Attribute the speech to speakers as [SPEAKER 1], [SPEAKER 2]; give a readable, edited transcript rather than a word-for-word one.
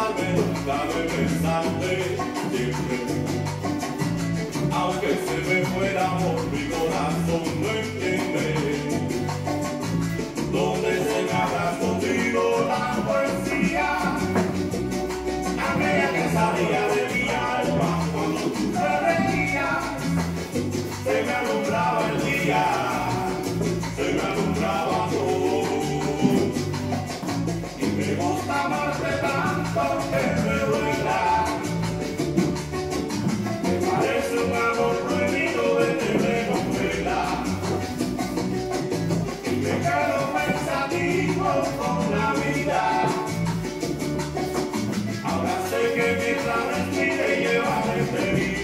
[SPEAKER 1] olvidarme nunca de pensarte siempre. Aunque se me fue el amor, mi corazón no entiende. Donde se me habrá escondido la poesía, aquella que salía de mi alma cuando tú te reías. Se me alumbraba el día, se me alumbraba todo. Y me gusta amarte tanto que me duela. Me parece un amor prohibido de telenovela. Y me quedo pensativo con la vida. Ahora sé que mientras respire llevaré feliz.